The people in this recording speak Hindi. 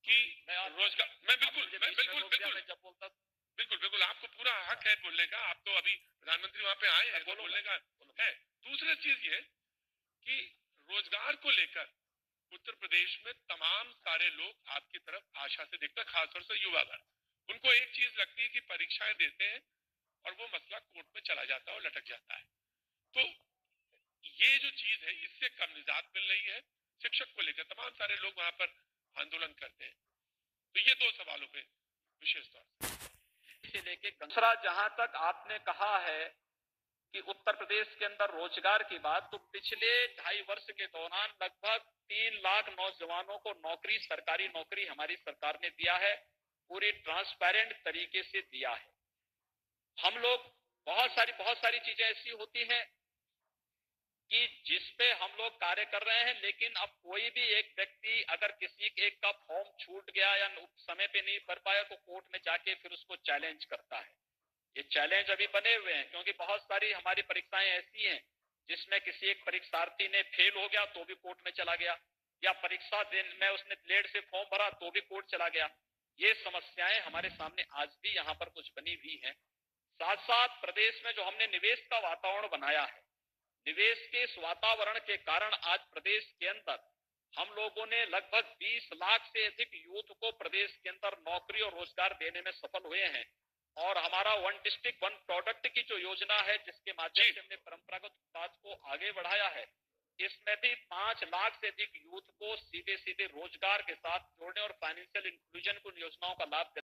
कि रोजगार, मैं बिल्कुल जब बोलता बिल्कुल आपको पूरा हक है बोलने का। आप तो अभी प्रधानमंत्री वहां पे आए हैं तो बोलने का है। दूसरा चीज ये कि रोजगार को लेकर उत्तर प्रदेश में तमाम सारे लोग आपकी तरफ आशा से देखते हैं, खासतौर से युवा वर्ग। उनको एक चीज लगती है कि परीक्षाएं देते हैं और वो मसला कोर्ट में चला जाता है और लटक जाता है। तो ये जो चीज है इससे कम निजात मिल रही है। शिक्षक को लेकर तमाम सारे लोग वहां पर आंदोलन करते हैं। तो ये दो सवालों पे विशेष तौर से लेके दूसरा, जहां तक आपने कहा है कि उत्तर प्रदेश के अंदर रोजगार की बात, तो पिछले 2.5 वर्ष के दौरान लगभग 3 लाख नौजवानों को नौकरी, सरकारी नौकरी हमारी सरकार ने दिया है, पूरी ट्रांसपेरेंट तरीके से दिया है। हम लोग बहुत सारी चीजें ऐसी होती हैं कि जिसपे हम लोग कार्य कर रहे हैं, लेकिन अब कोई भी एक व्यक्ति अगर किसी एक का फॉर्म छूट गया या समय पे नहीं भर पाया तो कोर्ट में जाके फिर उसको चैलेंज करता है। ये चैलेंज अभी बने हुए हैं, क्योंकि बहुत सारी हमारी परीक्षाएं ऐसी हैं जिसमें किसी एक परीक्षार्थी ने फेल हो गया तो भी कोर्ट में चला गया, या परीक्षा में उसने लेट से फॉर्म भरा तो भी कोर्ट चला गया। ये समस्याएं हमारे सामने आज भी यहाँ पर कुछ बनी हुई हैं। साथ साथ प्रदेश में जो हमने निवेश का वातावरण बनाया है, निवेश के इस वातावरण के कारण आज प्रदेश के अंदर हम लोगों ने लगभग 20 लाख से अधिक यूथ को प्रदेश के अंदर नौकरी और रोजगार देने में सफल हुए हैं। और हमारा 1 डिस्ट्रिक्ट 1 प्रोडक्ट की जो योजना है, जिसके माध्यम से हमने परंपरागत उत्पाद को आगे बढ़ाया है, इसमें भी 5 लाख से अधिक यूथ को सीधे सीधे रोजगार के साथ जोड़ने और फाइनेंशियल इंक्लूजन को योजनाओं का लाभ